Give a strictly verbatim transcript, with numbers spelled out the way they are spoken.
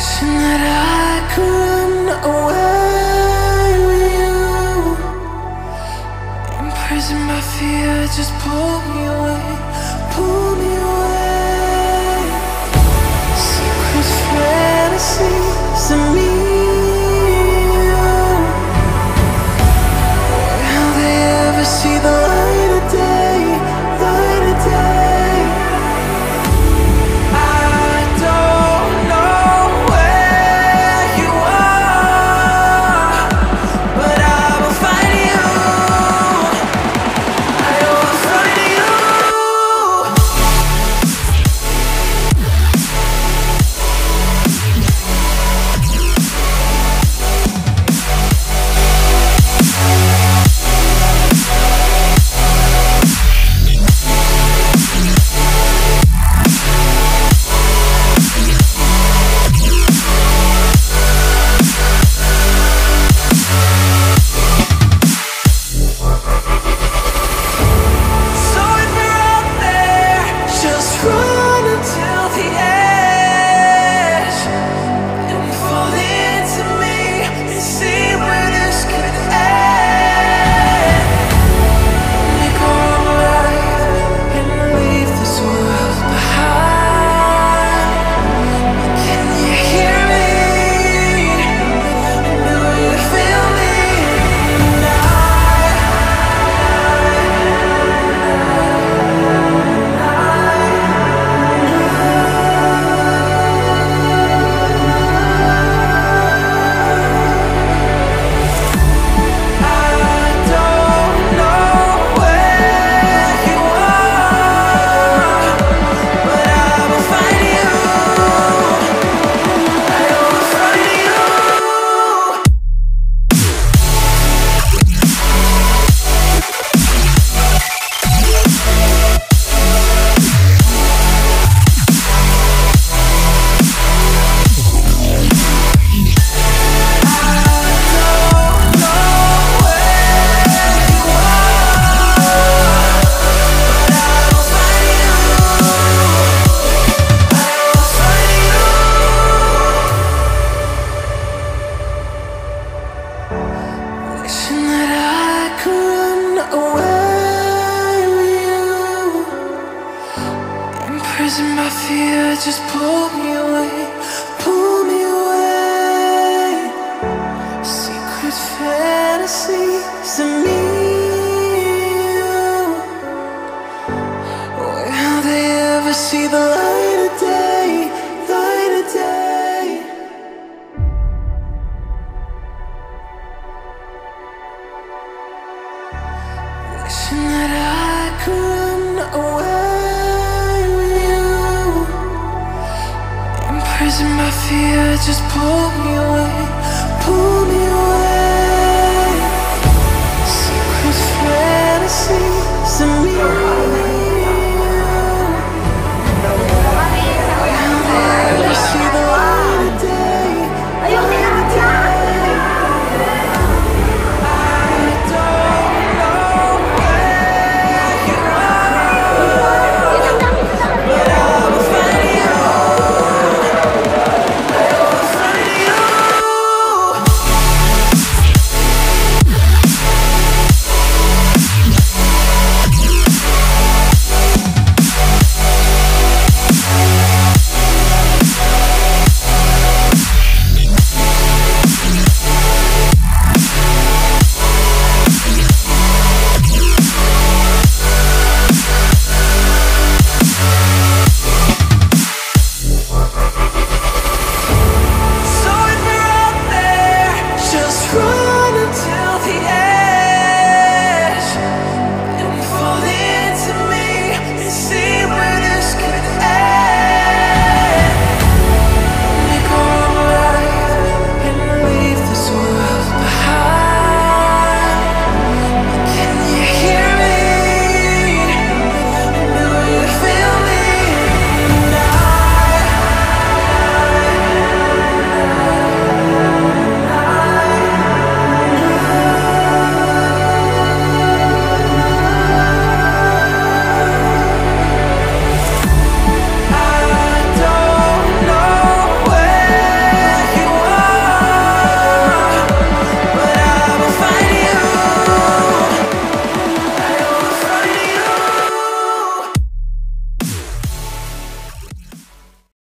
Wishing that I could run away with you. Imprison my fear, just pull me away, pull me away. Secret fantasies of me. Will they ever see the light of day, light of day? Wishing that I could run away with you. Imprison my fear, just pull me away, pull me away. Secret fantasies of me. Will they ever see the light of day, light of day? Wishing that I could run away with you. Imprison my fear, just pull me away, pull me away. Secret fantasies of me.